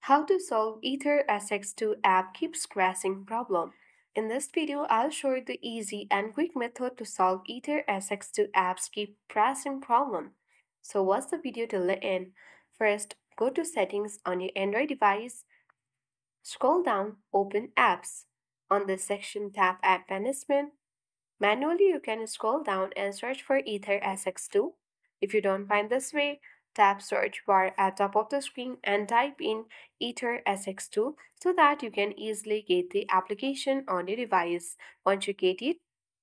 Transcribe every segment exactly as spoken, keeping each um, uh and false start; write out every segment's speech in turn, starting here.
How to solve Ether S X two app keeps crashing problem. In this video, I'll show you the easy and quick method to solve Ether S X two apps keep crashing problem. So watch the video till the end. First, go to settings on your Android device. Scroll down, open apps. On this section, tap app management. Manually, you can scroll down and search for Ether S X two. If you don't find this way, tap search bar at top of the screen and type in Ether S X two so that you can easily get the application on your device. Once you get it,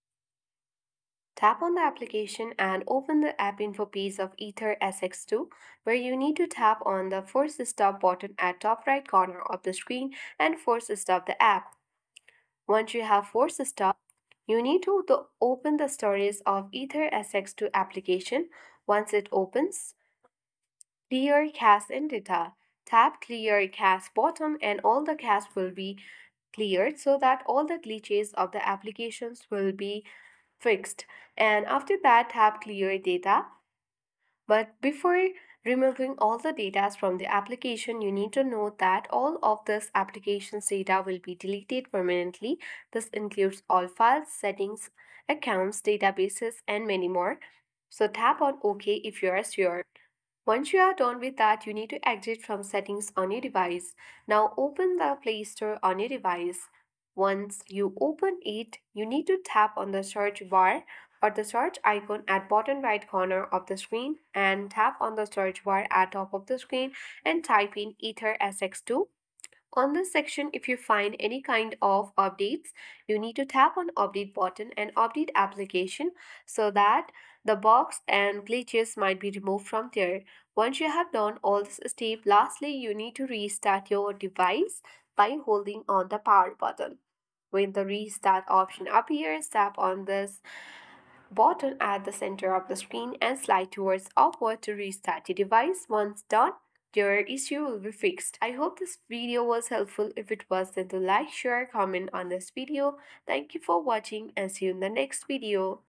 tap on the application and open the app info page of Ether S X two, where you need to tap on the force stop button at top right corner of the screen and force stop the app. Once you have force stop, you need to the, open the storage of Ether S X two application. Once it opens, clear cache and data. Tap clear cache button and all the cache will be cleared so that all the glitches of the applications will be fixed. And after that, tap clear data. But before removing all the data from the application, you need to note that all of this application's data will be deleted permanently. This includes all files, settings, accounts, databases, and many more. So tap on OK if you are sure. Once you are done with that, you need to exit from settings on your device. Now open the Play Store on your device. Once you open it, you need to tap on the search bar or the search icon at bottom right corner of the screen and tap on the search bar at top of the screen and type in Ether S X two. On this section, if you find any kind of updates, you need to tap on update button and update application so that the bugs and glitches might be removed from there. Once you have done all this step, lastly, you need to restart your device by holding on the power button. When the restart option appears, tap on this button at the center of the screen and slide towards upward to restart your device. Once done, your issue will be fixed. I hope this video was helpful. If it was, then to like, share, comment on this video. Thank you for watching and see you in the next video.